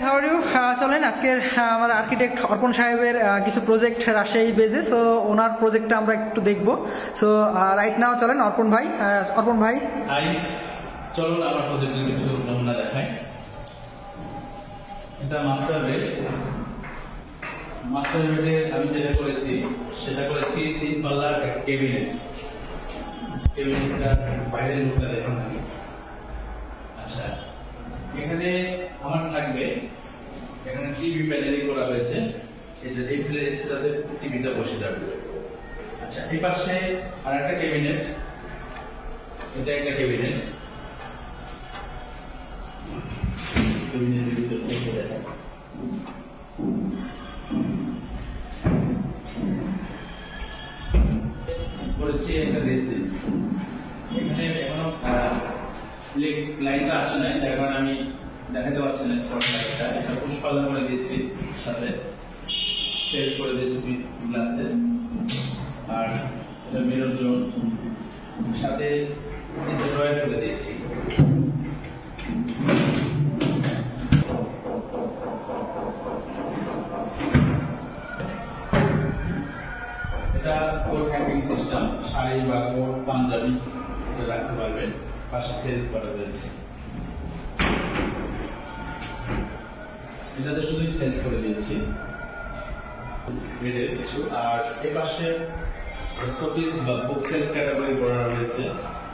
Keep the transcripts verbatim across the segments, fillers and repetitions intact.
How are you? চলেন আজকের আমার আর্কিটেক্ট অর্পণ সাহেবের কিছু প্রজেক্ট রাজশাহী বেজে, সো ওনার প্রজেক্টটা আমরা একটু দেখবো। সো রাইট নাও চলেন অর্পণ ভাই। অর্পণ ভাই হাই, চলুন আমার প্রজেক্টের কিছু নমুনা দেখাই। এটা মাস্টার বেড। মাস্টার বেডে আমি যেটা করেছি সেটা করেছি তিন পাল্লার একটা কেবিনেট। কেবিনেটটা বাইরের লুকটা দেখুন। আচ্ছা, এখানে আমার থাকবে, এখানে টিভি প্যানেলিং করা হয়েছে, এটা এই প্লেসটাতে টিভিটা বসে যাবে। আচ্ছা, এই পাশে আর একটা ক্যাবিনেট, এটা একটা ক্যাবিনেট। ক্যাবিনেটের ভিতর থেকে দেখা করেছি একটা ড্রেসিং। এখানে এখনো লাইনটা আসে নাই, যার কারণে আমি দেখাতে পারছি না স্পট লাইটটা। এটা পুষ্পালন করে দিয়েছি, সাথে সেল করে দিয়েছি গ্লাসে, আর এটা মিরর জোন, সাথে এটা ড্রয়ার করে দিয়েছি। এটা কোট হ্যাঙ্গিং সিস্টেম, শাড়ি বা কোট পাঞ্জাবি এটা রাখতে পারবেন, পাশে সেল করা রয়েছে। এটাতে শুধু সেল করে দিয়েছি বেডের কিছু। আর এই পাশে শোপিস বা বুকসেল ক্যাটাগরি করা রয়েছে।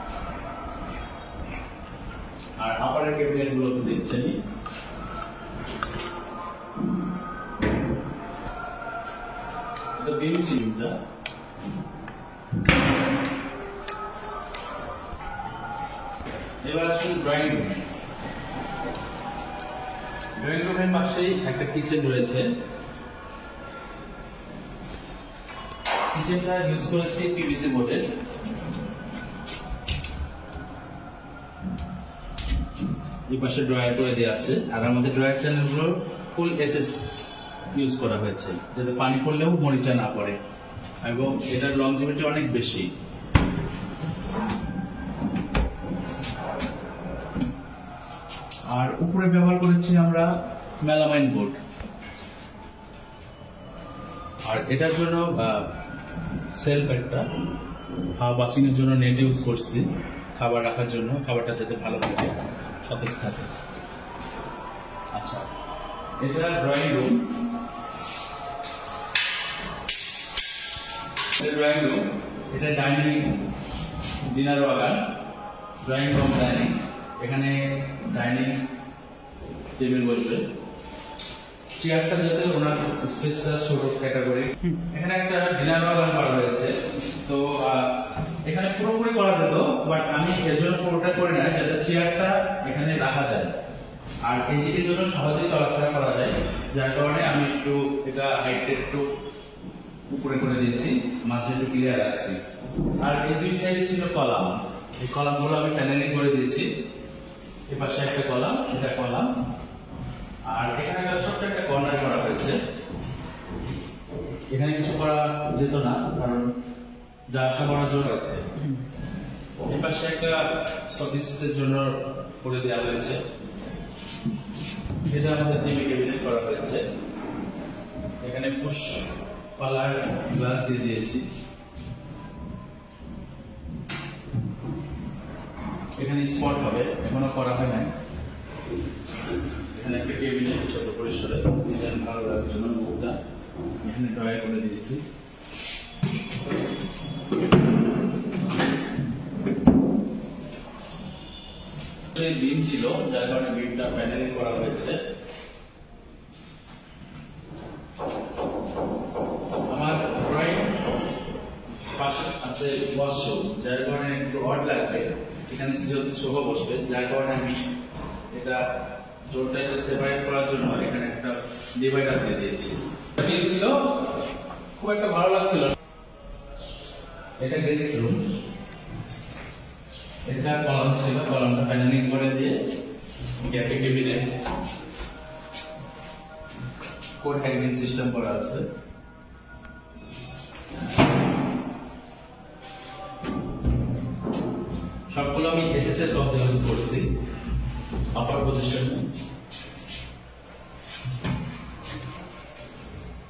আর আপারের ক্যাবিনেট গুলো তো দেখছেন। এটা বেঞ্চ ইউটা। এবার আসুন ড্রয়িং রুমে। ড্রয়িং রুমের পাশেই একটা কিচেন রয়েছে। কিচেনটা ইউজ করেছি পিভিসি বোর্ডের। এই পাশে ড্রয়ার করে দেওয়া আছে, আর আমাদের ড্রয়ার চ্যানেলগুলো ফুল এসএস ইউজ করা হয়েছে, যাতে পানি পড়লেও মরিচা না পড়ে, এবং এটার লংজিভিটি অনেক বেশি। আর উপরে ব্যবহার করেছি আমরা মেলামাইন বোর্ড। আর এটার জন্য সেলফ একটা হাওয়া বাসিং এর জন্য নেট ইউজ করছি, খাবার রাখার জন্য, খাবারটা যাতে ভালো থাকে, সতেজ থাকে। আচ্ছা, এটা ড্রয়িং রুম। এটা ড্রয়িং রুম, এটা dining, dinner wagon, drawing room dining. এখানে ডাইনিং টেবিল বসবে। চেয়ারটা যাতে ওনার স্পেসটা ছোট ক্যাটাগরি। এখানে একটা ডিনার ওয়াগান করা হয়েছে, তো এখানে পুরোপুরি করা যেত, বাট আমি এর জন্য পুরোটা করি না, যাতে চেয়ারটা এখানে রাখা যায় আর এদিকে জন্য সহজেই চলাফেরা করা যায়, যার কারণে আমি একটু এটা হাইটটা একটু উপরে করে দিয়েছি, মাঝে একটু ক্লিয়ার আসছি। আর এই দুই সাইডে ছিল কলাম, এই কলামগুলো আমি প্যানেলিং করে দিয়েছি। এই পাশে একটা কলাম, এটা কলাম। আর এখানে একটা ছোট্ট একটা কর্নার করা হয়েছে। এখানে কিছু করা যেত না, কারণ যা আশা করার জন্য আছে। এই পাশে একটা শোপিসের জন্য করে দেওয়া হয়েছে, যেটা আমাদের টিভি ক্যাবিনেট করা হয়েছে। এখানে পুশ পালার গ্লাস দিয়ে দিয়েছি। এখানে স্পট হবে, এখনো করা হয় না। এখানে একটা ক্যাবিনেট ছোট পরিসরে, ডিজাইন ভালো লাগার জন্য মুখটা এখানে ড্রয়ার করে দিয়েছি। বিম ছিল, যার কারণে বিমটা প্যানেলিং করা হয়েছে। আমার ড্রয়িং পাশে আছে ওয়াশরুম, যার কারণে একটু অড লাগবে। এখানে যেহেতু সোফা বসবে, যার কারণে আমি এটা জোরটা সেপারেট করার জন্য এখানে একটা ডিভাইডার দিয়ে দিয়েছি। বিম ছিল, খুব একটা ভালো লাগছিল। এটা গেস্ট রুম। এটা কলাম ছিল, কলামটা প্যানেলিং করে দিয়ে গ্যাপে ক্যাবিনেট, কোড হ্যাঙ্গিং সিস্টেম করা আছে। সবগুলো আমি এসএস এর কবজা ইউজ করছি, আপার পজিশন।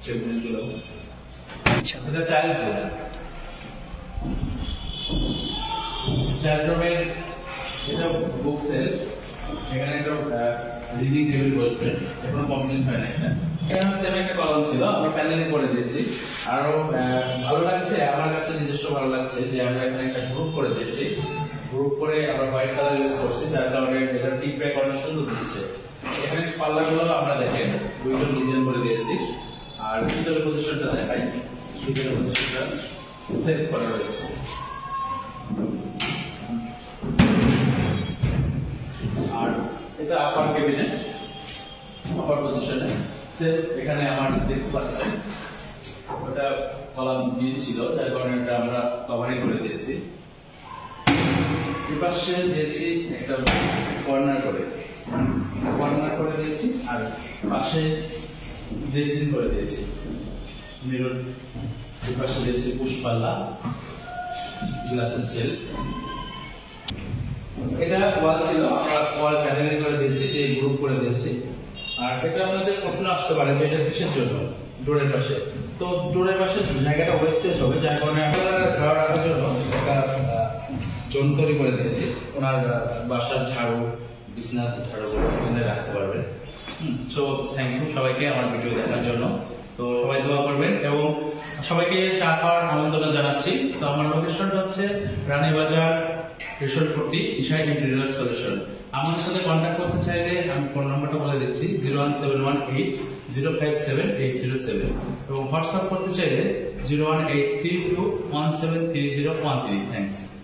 টেবিলগুলো। আচ্ছা এটা চাইল্ড রুম। চাইল্ড রুমের এটা বুক সেল, এখানে একটা রিডিং টেবিল বসবে, এখনো কমপ্লিট হয় না। এটা এখানে সেম একটা কলম ছিল, আমরা প্যানেলিং করে দিয়েছি। আরো ভালো লাগছে, আমার কাছে নিজস্ব ভালো লাগছে যে আমরা এখানে একটা গ্রুপ করে দিয়েছি। গ্রুপ করে আমরা হোয়াইট কালার ইউজ করছি, যার কারণে এটা ফিডব্যাক অনেক সুন্দর দিচ্ছে। এখানে পাল্লাগুলো আমরা দেখেন দুইটা ডিজাইন করে দিয়েছি। আর ভিতরে পজিশনটা দেখাই, ভিতরে পজিশনটা সেট করা রয়েছে। আর এটা আপার ক্যাবিনেট, আপার পজিশনে সেট। এখানে আমার দেখতে পাচ্ছেন ওটা কলাম দিয়ে ছিল, যার কারণে এটা আমরা কভারিং করে দিয়েছি। এপাশে দিয়েছি একটা কর্নার করে, কর্নার করে দিয়েছি। আর পাশে ড্রেসিং করে দিয়েছি মিরর। এপাশে দিয়েছি পুষ্পাল্লা, গ্লাসের সেল। এটা ওয়াল ছিল, আমরা ওয়াল প্যানেলিং করে দিয়েছি, এই গ্রুপ করে দিয়েছি। আর এটা আপনাদের প্রশ্ন আসতে পারে যে এটা কিসের জন্য, ডোরের পাশে। তো ডোরের পাশে জায়গাটা ওয়েস্টেজ হবে, যার কারণে আপনারা ঝাড়ু রাখার জন্য একটা জোন তৈরি করে দিয়েছি। ওনার বাসার ঝাড়ু, বিছনা ঝাড়ু এখানে রাখতে পারবেন। সো থ্যাংক ইউ সবাইকে আমার ভিডিও দেখার জন্য। তো সবাই দোয়া করবেন এবং সবাইকে চা খাওয়ার আমন্ত্রণ জানাচ্ছি। তো আমার লোকেশনটা হচ্ছে রানীবাজার রেশনপট্টি, ঈশা ইন্টেরিয়র সলিউশন। আমার সাথে কন্ট্যাক্ট করতে চাইলে আমি ফোন নাম্বারটা বলে দিচ্ছি, zero one seven one eight zero five seven eight zero seven, এবং হোয়াটসঅ্যাপ করতে চাইলে zero one eight three two one seven three zero one three. Thanks.